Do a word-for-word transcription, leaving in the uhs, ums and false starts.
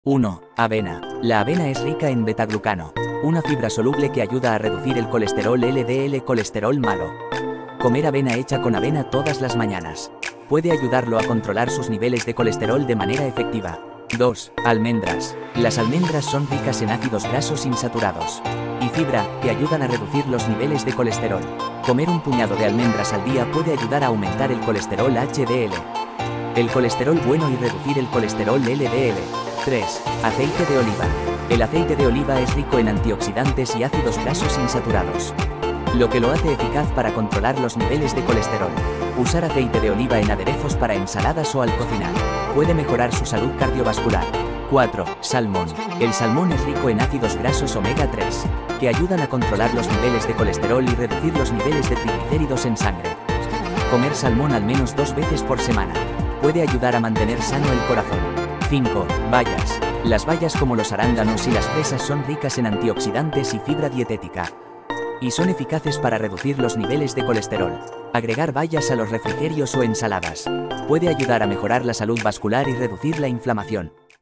uno. Avena. La avena es rica en betaglucano, una fibra soluble que ayuda a reducir el colesterol L D L, colesterol malo. Comer avena hecha con avena todas las mañanas puede ayudarlo a controlar sus niveles de colesterol de manera efectiva. dos. Almendras. Las almendras son ricas en ácidos grasos insaturados y fibra, que ayudan a reducir los niveles de colesterol. Comer un puñado de almendras al día puede ayudar a aumentar el colesterol H D L, el colesterol bueno y reducir el colesterol L D L. tres. Aceite de oliva. El aceite de oliva es rico en antioxidantes y ácidos grasos insaturados, lo que lo hace eficaz para controlar los niveles de colesterol. Usar aceite de oliva en aderezos para ensaladas o al cocinar puede mejorar su salud cardiovascular. cuatro. Salmón. El salmón es rico en ácidos grasos omega tres, que ayudan a controlar los niveles de colesterol y reducir los niveles de triglicéridos en sangre. Comer salmón al menos dos veces por semana puede ayudar a mantener sano el corazón. cinco. Bayas. Las bayas, como los arándanos y las fresas, son ricas en antioxidantes y fibra dietética, y son eficaces para reducir los niveles de colesterol. Agregar bayas a los refrigerios o ensaladas puede ayudar a mejorar la salud vascular y reducir la inflamación.